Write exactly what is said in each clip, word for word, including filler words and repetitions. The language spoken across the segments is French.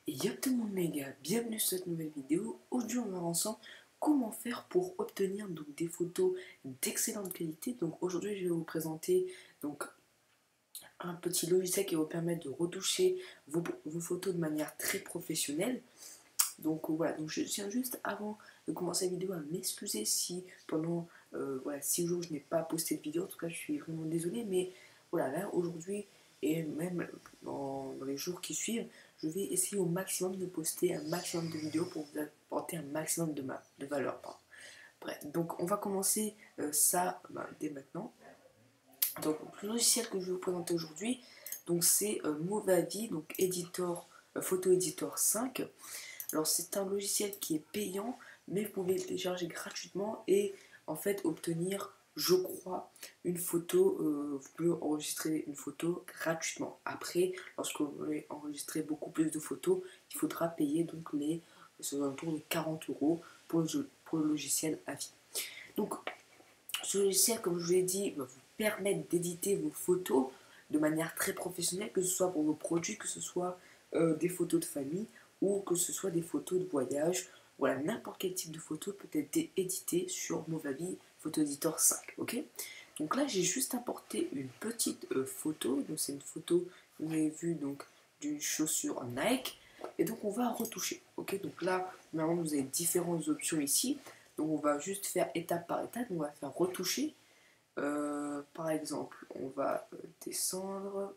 Yo tout le monde les gars, bienvenue sur cette nouvelle vidéo. Aujourd'hui on va voir ensemble comment faire pour obtenir donc, des photos d'excellente qualité. Donc aujourd'hui je vais vous présenter donc, un petit logiciel qui va vous permettre de retoucher vos, vos photos de manière très professionnelle. Donc voilà, donc je tiens juste avant de commencer la vidéo à m'excuser si pendant euh, voilà, six jours je n'ai pas posté de vidéo. En tout cas je suis vraiment désolé, mais voilà, là aujourd'hui et même dans, dans les jours qui suivent, je vais essayer au maximum de poster un maximum de vidéos pour vous apporter un maximum de, ma, de valeur. Pardon. Bref, donc on va commencer euh, ça bah, dès maintenant. Donc le logiciel que je vais vous présenter aujourd'hui, donc c'est euh, Movavi, donc Editor, euh, Photo Editor cinq. Alors c'est un logiciel qui est payant, mais vous pouvez le télécharger gratuitement et en fait obtenir, je crois, une photo. Euh, vous pouvez enregistrer une photo gratuitement. Après, lorsque vous voulez enregistrer beaucoup plus de photos, il faudra payer donc les alentours de quarante euros pour le, pour le logiciel à vie. Donc ce logiciel, comme je vous l'ai dit, va vous permettre d'éditer vos photos de manière très professionnelle, que ce soit pour vos produits, que ce soit euh, des photos de famille ou que ce soit des photos de voyage. Voilà, n'importe quel type de photo peut être édité sur Movavi Photo Editor cinq. Ok, donc là, j'ai juste importé une petite euh, photo. Donc c'est une photo, vous avez vu, donc d'une chaussure Nike. Et donc on va retoucher. Ok, donc là, normalement, vous avez différentes options ici. Donc on va juste faire étape par étape. On va faire retoucher. Euh, par exemple, on va euh, descendre.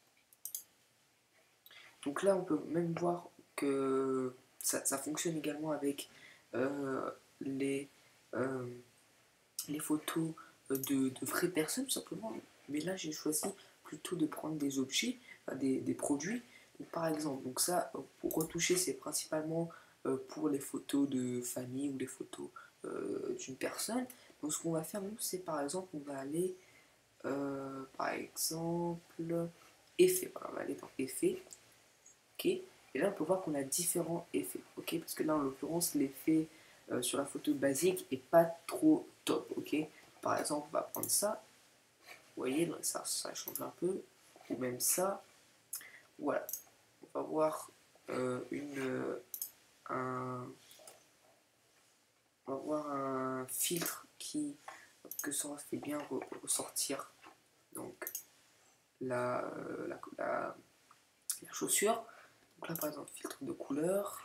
Donc là, on peut même voir que ça, ça fonctionne également avec euh, les, euh, les photos de, de vraies personnes, tout simplement. Mais là, j'ai choisi plutôt de prendre des objets, enfin, des, des produits. Donc, par exemple, donc ça, pour retoucher, c'est principalement euh, pour les photos de famille ou les photos euh, d'une personne. Donc, ce qu'on va faire, nous, c'est par exemple, on va aller, euh, par exemple, effet. Voilà, on va aller dans effet. Ok. Et là, on peut voir qu'on a différents effets. Ok, parce que là, en l'occurrence, l'effet euh, sur la photo basique est pas trop top. Ok. Par exemple, on va prendre ça. Vous voyez, ça, ça change un peu. Ou même ça. Voilà. On va voir euh, une, euh, un, on va voir un filtre qui que ça fait bien ressortir donc la, euh, la, la, la chaussure. Donc là, par exemple, filtre de couleur.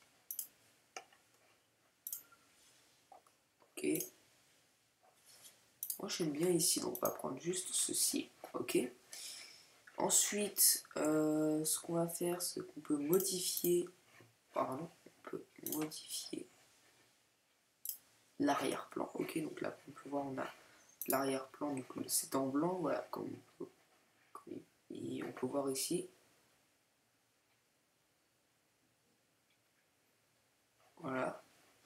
Ok. Moi j'aime bien ici, donc on va prendre juste ceci, ok. Ensuite, euh, ce qu'on va faire, c'est qu'on peut modifier, pardon, on peut modifier l'arrière-plan, ok. Donc là, on peut voir, on a l'arrière-plan, donc c'est en blanc, voilà, comme, comme et on peut voir ici. Voilà.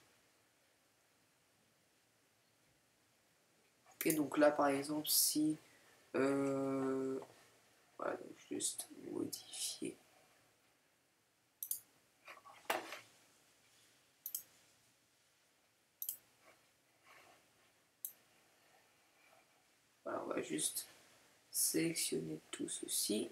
Ok, donc là, par exemple, si euh, voilà, donc juste modifier. Voilà, on va juste sélectionner tout ceci.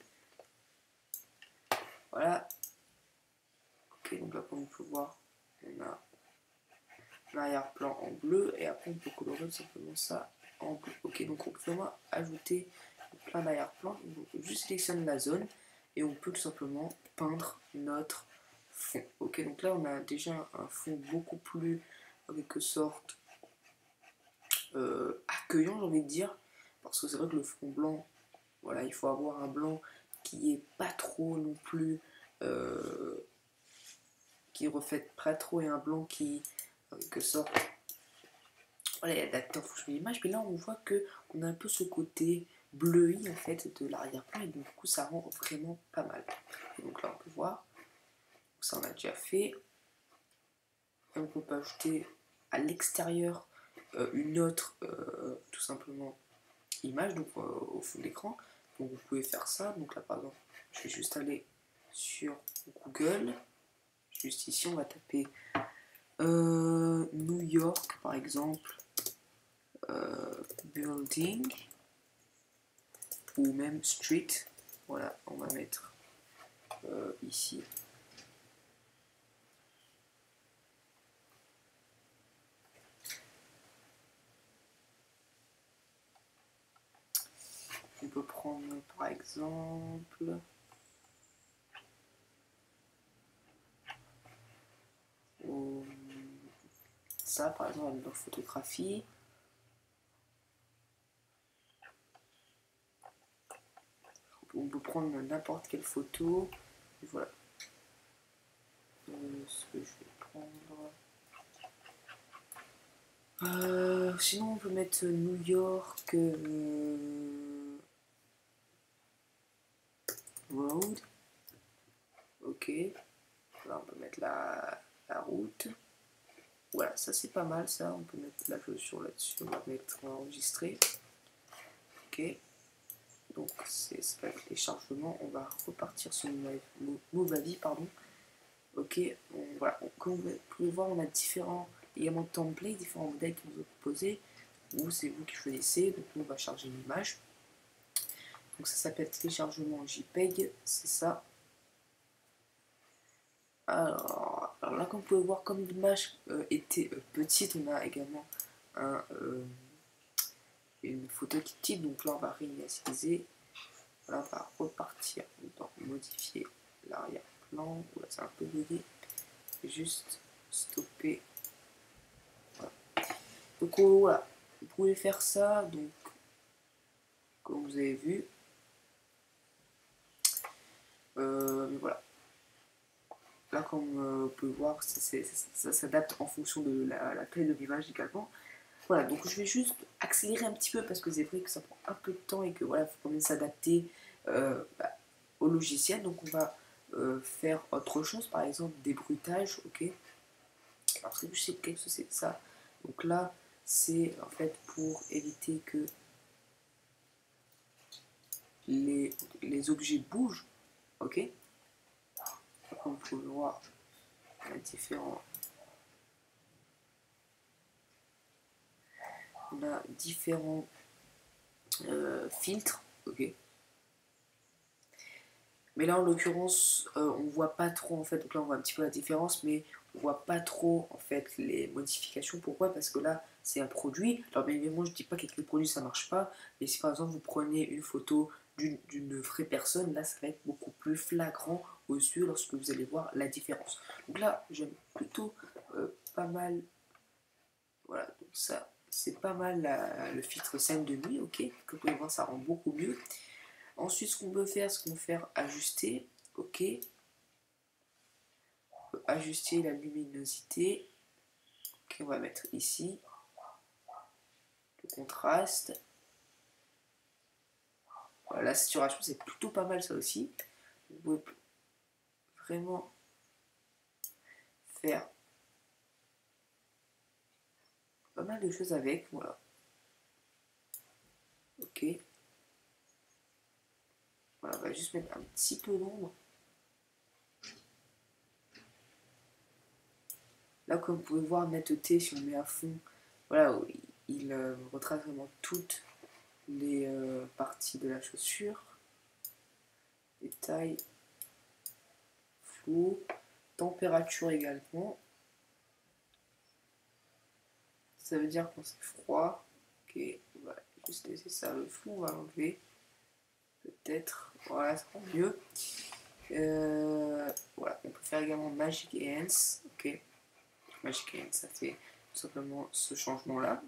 Voilà. Ok, donc là, comme on peut voir, on a l'arrière-plan en bleu et après on peut colorer simplement ça en bleu. Ok, donc on peut vraiment ajouter plein d'arrière-plan. On juste sélectionne la zone et on peut tout simplement peindre notre fond. Ok, donc là on a déjà un fond beaucoup plus en quelque sorte euh, accueillant, j'ai envie de dire, parce que c'est vrai que le fond blanc, voilà, il faut avoir un blanc qui est pas trop non plus euh, qui reflète pas trop et un blanc qui en quelque sorte voilà, il y a adapté en fonction de l'image, mais là on voit qu'on a un peu ce côté bleui en fait de l'arrière-plan et donc, du coup ça rend vraiment pas mal. Et donc là on peut voir, ça on a déjà fait. Et donc on peut ajouter à l'extérieur euh, une autre euh, tout simplement image donc euh, au fond de l'écran. Donc vous pouvez faire ça. Donc là par exemple, je vais juste aller sur Google. Juste ici on va taper euh, New York par exemple. Euh, building ou même street, voilà, on va mettre euh, ici peut prendre par exemple euh, ça par exemple dans photographie. On peut prendre n'importe quelle photo. Et voilà. Euh, ce que je vais prendre. Euh, sinon on peut mettre New York euh, Road. Ok. Là on peut mettre la, la route. Voilà, ça c'est pas mal ça. On peut mettre la chaussure là-dessus. On va mettre enregistré. Ok. Donc c'est pas le téléchargement. On va repartir sur Movavi, pardon. Ok. On, voilà. On, comme vous pouvez voir, on a différents également templates, différents modèles qui nous ont proposés. Ou c'est vous qui choisissez. Donc on va charger une image. Donc ça s'appelle téléchargement JPEG, c'est ça. Alors, alors, là, comme vous pouvez voir, comme l'image euh, était euh, petite, on a également un, euh, une photo qui type. Donc là, on va réinitialiser. Là, on va repartir dans modifier l'arrière-plan. Voilà, c'est un peu bugué. Juste stopper. Voilà. Donc oh, voilà, vous pouvez faire ça. Donc, comme vous avez vu. Euh, voilà. Là, comme euh, vous pouvez voir, ça, ça s'adapte en fonction de la, la taille de l'image également. Voilà, donc je vais juste accélérer un petit peu parce que c'est vrai que ça prend un peu de temps et que voilà, il faut quand même s'adapter euh, bah, au logiciel. Donc on va euh, faire autre chose, par exemple des bruitages, ok. Alors c'est sais qu'est-ce que c'est ça. Donc là, c'est en fait pour éviter que les, les objets bougent, ok. Comme vous pouvez voir, on a différents, on a différents euh, filtres, ok. Mais là en l'occurrence, euh, on voit pas trop en fait, donc là on voit un petit peu la différence, mais on voit pas trop en fait les modifications. Pourquoi? Parce que là c'est un produit. Alors bien évidemment je dis pas qu'avec le produit ça marche pas, mais si par exemple vous prenez une photo d'une vraie personne, là ça va être beaucoup plus flagrant aux yeux lorsque vous allez voir la différence. Donc là j'aime plutôt euh, pas mal, voilà, donc ça c'est pas mal la, le filtre scène de nuit, ok, comme vous pouvez voir ça rend beaucoup mieux. Ensuite, ce qu'on peut faire, c'est qu'on peut faire ajuster, ok. On peut ajuster la luminosité. Ok, on va mettre ici le contraste. Voilà, la saturation, c'est plutôt pas mal ça aussi. Vous pouvez vraiment faire pas mal de choses avec, voilà. Ok. Voilà, on va juste mettre un petit peu d'ombre. Là, comme vous pouvez voir, netteté, si on met à fond, voilà, il, il euh, retrace vraiment toutes les euh, parties de la chaussure. Détail, flou, température également. Ça veut dire quand c'est froid. Ok, on va juste laisser ça. Le flou, on va l'enlever. Peut-être. Voilà, ça rend mieux. Euh, voilà, on peut faire également Magic Hands. Ok, Magic Hands, ça fait tout simplement ce changement-là.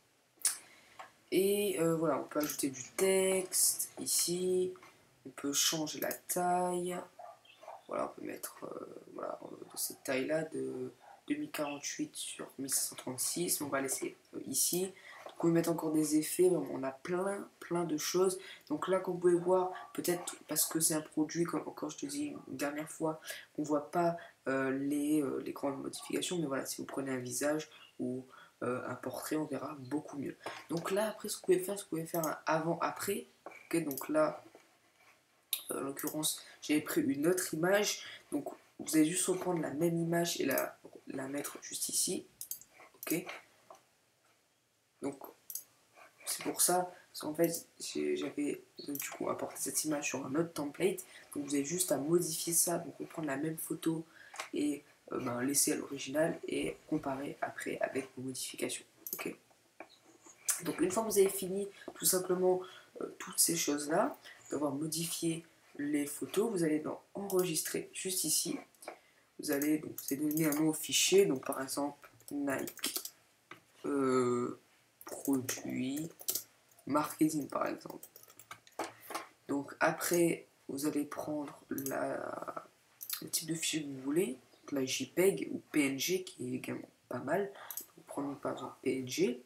Et euh, voilà, on peut ajouter du texte ici. On peut changer la taille. Voilà, on peut mettre euh, voilà, de cette taille-là de deux mille quarante-huit sur mille cinq cent trente-six. On va laisser euh, ici. Donc, on peut mettre encore des effets. On a plein, plein de choses. Donc là, comme vous pouvez voir, peut-être parce que c'est un produit, comme encore je te dis une dernière fois, on ne voit pas euh, les, euh, les grandes modifications. Mais voilà, si vous prenez un visage ou euh, un portrait, on verra beaucoup mieux. Donc là, après, ce que vous pouvez faire, ce que vous pouvez faire un avant-après. Okay, donc là, en l'occurrence, j'avais pris une autre image. Donc, vous allez juste reprendre la même image et la, la mettre juste ici. Ok. Donc, c'est pour ça. Parce qu'en fait, j'avais du coup apporté cette image sur un autre template. Donc, vous avez juste à modifier ça. Donc, reprendre la même photo et euh, ben, laisser à l'original et comparer après avec vos modifications. Ok. Donc, une fois que vous avez fini tout simplement euh, toutes ces choses-là, d'avoir modifié les photos, vous allez dans enregistrer juste ici. Vous allez, donc, vous allez donner un nom au fichier, donc par exemple Nike euh, produit marketing par exemple. Donc après, vous allez prendre la, le type de fichier que vous voulez, la JPEG ou P N G qui est également pas mal. Donc, prenons par exemple P N G.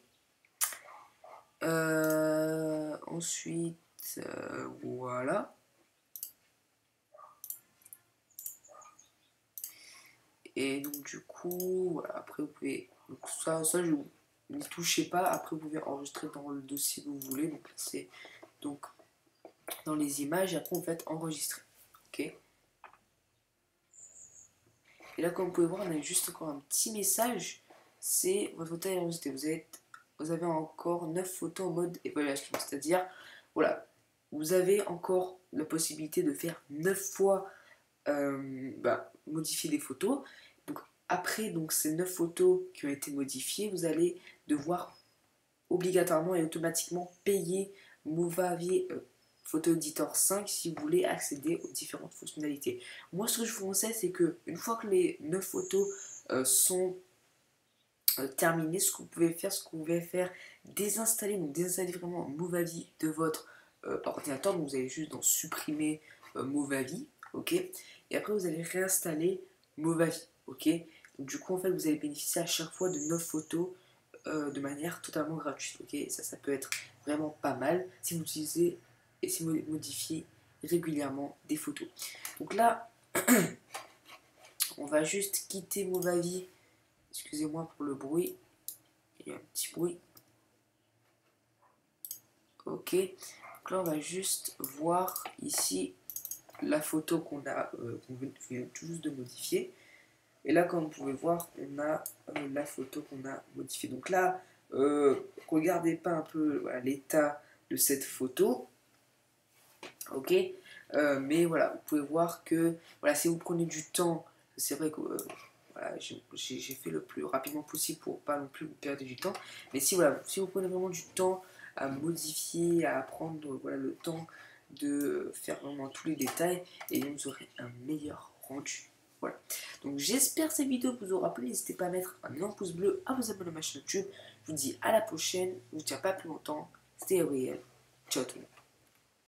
Euh, ensuite, euh, voilà. Et donc du coup, voilà, après vous pouvez, donc ça, ça je n'y touchez pas, après vous pouvez enregistrer dans le dossier que vous voulez, donc c'est donc dans les images, et après vous faites enregistrer, ok. Et là comme vous pouvez voir, on a juste encore un petit message, c'est votre photo est enregistrée, vous, êtes, vous avez encore neuf photos en mode évaluation, c'est-à-dire, voilà, vous avez encore la possibilité de faire neuf fois euh, bah, modifier des photos. Donc après donc, ces neuf photos qui ont été modifiées, vous allez devoir obligatoirement et automatiquement payer Movavi euh, Photo Editor cinq si vous voulez accéder aux différentes fonctionnalités. Moi ce que je vous conseille c'est que une fois que les neuf photos euh, sont euh, terminées, ce que vous pouvez faire, ce que vous pouvez faire, désinstaller, donc désinstaller vraiment Movavi de votre euh, ordinateur, donc vous allez juste dans supprimer euh, Movavi, ok, et après vous allez réinstaller Movavi, ok. Donc du coup en fait vous allez bénéficier à chaque fois de neuf photos euh, de manière totalement gratuite, ok. Ça ça peut être vraiment pas mal si vous utilisez et si vous modifiez régulièrement des photos. Donc là on va juste quitter Movavi, excusez-moi pour le bruit, il y a un petit bruit, ok. Donc là on va juste voir ici la photo qu'on a euh, qu'on vient tout juste de modifier. Et là, comme vous pouvez voir, on a euh, la photo qu'on a modifiée. Donc là, euh, regardez pas un peu voilà, l'état de cette photo, ok. Euh, mais voilà, vous pouvez voir que voilà, si vous prenez du temps, c'est vrai que euh, voilà, j'ai fait le plus rapidement possible pour pas non plus vous perdre du temps. Mais si voilà, si vous prenez vraiment du temps à modifier, à prendre voilà, le temps de faire vraiment tous les détails, et vous aurez un meilleur rendu. Voilà. Donc j'espère que cette vidéo vous aura plu. N'hésitez pas à mettre un énorme pouce bleu, à vous abonner à ma chaîne YouTube. Je vous dis à la prochaine. Je ne vous tiens pas plus longtemps. C'était Gabriel. Ciao tout le monde.